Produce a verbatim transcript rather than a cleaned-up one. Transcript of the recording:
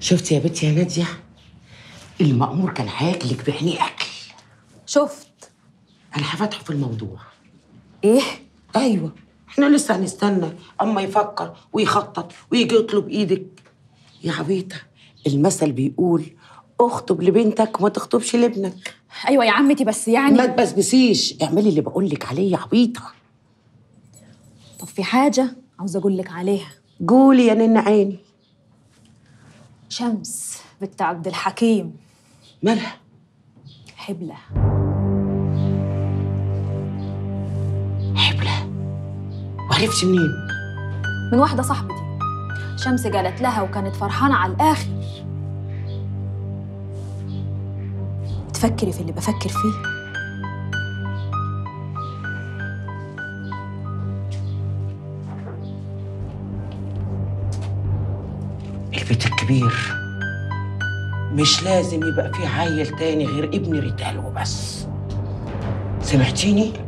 شفتي يا بنتي يا نادية؟ المأمور كان هياكلك بعينيه أكل. شفت. أنا هفتحه في الموضوع. إيه؟ أيوة، إحنا لسه هنستنى أما يفكر ويخطط ويجي يطلب إيدك. يا عبيطة، المثل بيقول اخطب لبنتك وما تخطبش لابنك. أيوة يا عمتي، بس يعني ما تبسبسيش، اعملي اللي بقولك عليه يا عبيطة. طب في حاجة عاوزة أقول لك عليها. قولي يا نن عيني. شمس بنت عبد الحكيم مالها؟ حبلة. حبلة؟ وعرفتي منين؟ من واحدة صاحبتي. شمس قالت لها وكانت فرحانة على الآخر. تفكري في اللي بفكر فيه؟ البيت الكبير مش لازم يبقى فيه عيل تاني غير ابن ريتال وبس. سمعتيني؟